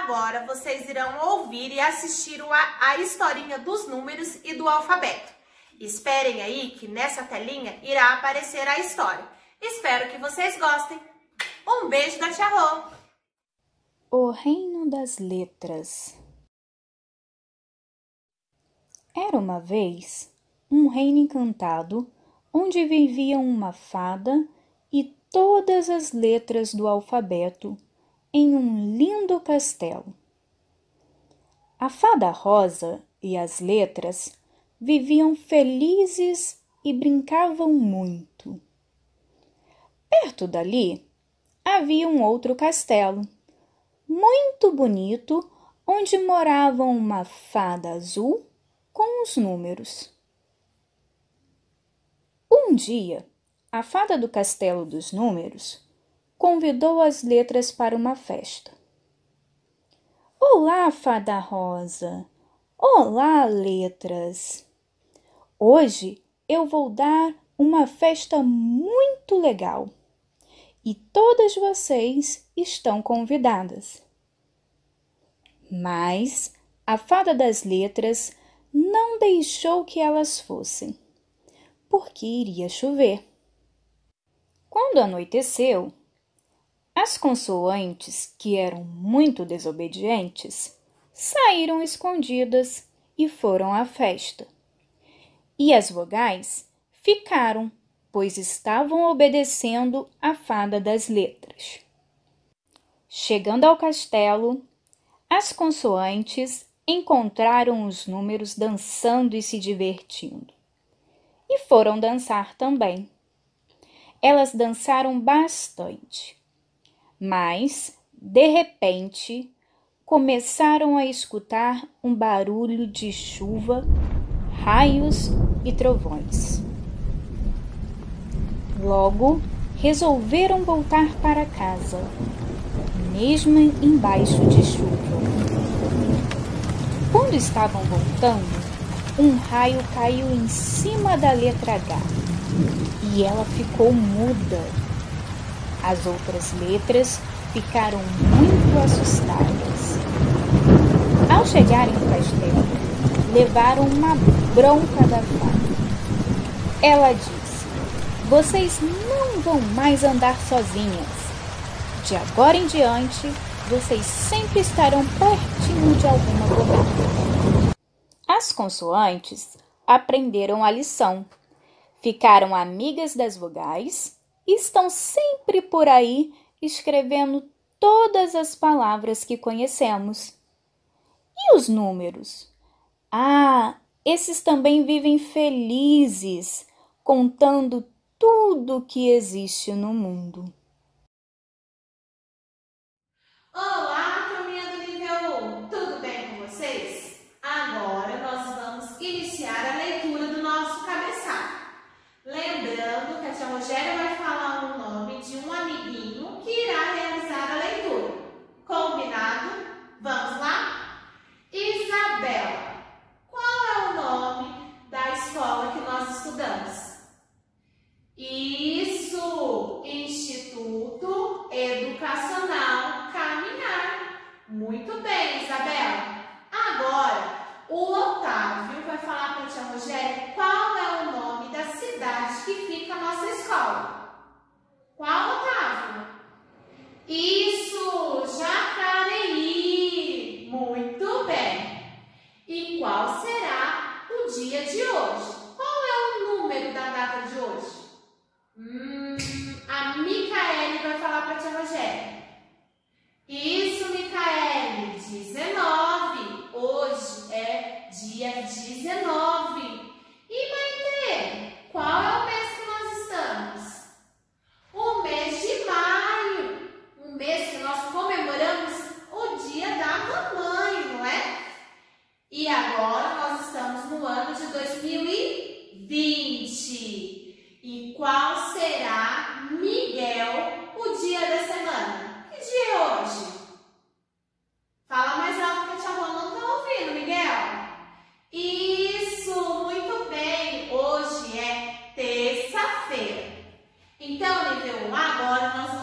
Agora vocês irão ouvir e assistir a historinha dos números e do alfabeto. Esperem aí que nessa telinha irá aparecer a história. Espero que vocês gostem. Um beijo da Tia Rô! O Reino das Letras. Era uma vez um reino encantado onde viviam uma fada e todas as letras do alfabeto em um lindo castelo. A fada rosa e as letras viviam felizes e brincavam muito. Perto dali havia um outro castelo, muito bonito, onde moravam uma fada azul com os números. Um dia, a fada do Castelo dos Números convidou as letras para uma festa. Olá, fada rosa! Olá, letras! Hoje eu vou dar uma festa muito legal e todas vocês estão convidadas. Mas a fada das letras não deixou que elas fossem, porque iria chover. Quando anoiteceu, as consoantes, que eram muito desobedientes, saíram escondidas e foram à festa. E as vogais ficaram, pois estavam obedecendo à fada das letras. Chegando ao castelo, as consoantes encontraram os números dançando e se divertindo. E foram dançar também. Elas dançaram bastante. Mas, de repente, começaram a escutar um barulho de chuva, raios e trovões. Logo, resolveram voltar para casa, mesmo embaixo de chuva. Quando estavam voltando, um raio caiu em cima da letra H e ela ficou muda. As outras letras ficaram muito assustadas. Ao chegarem no castelo, levaram uma bronca da fada. Ela disse: "Vocês não vão mais andar sozinhas. De agora em diante, vocês sempre estarão pertinho de alguma vogal." As consoantes aprenderam a lição, ficaram amigas das vogais e estão sempre por aí escrevendo todas as palavras que conhecemos. E os números? Esses também vivem felizes, contando tudo que existe no mundo. Olá, turminha do nível 1! Tudo bem com vocês? Agora nós vamos iniciar a leitura do nosso cabeçalho. Lembrando que a tia Rogéria vai falar o nome de um amiguinho que irá realizar a leitura. Combinado? Vamos lá? Isabela. Qual é o nome da escola que nós estudamos? Isso! Instituto Educacional Caminhar. Muito bem, Isabela. Agora, o Otávio vai falar para a tia Rogéria qual é o nome da cidade que fica a nossa escola. Qual, Otávio? Isso! Jacareí. Muito bem. E qual será o dia de hoje? Qual é o número da data de hoje? A Micaele vai falar para a tia Rogéria. Isso, Micaele, 19. Hoje é dia 19. E Maite, qual é o mês que nós estamos? O mês de maio. Um mês que nós comemoramos o dia da mamãe, não é? E agora nós estamos no ano de 2020. E qual será, Miguel, o dia da semana? Que dia é hoje? Fala mais alto que a tia Rô não está ouvindo, Miguel. Isso, muito bem. Hoje é terça-feira. Então, nível 1, agora nós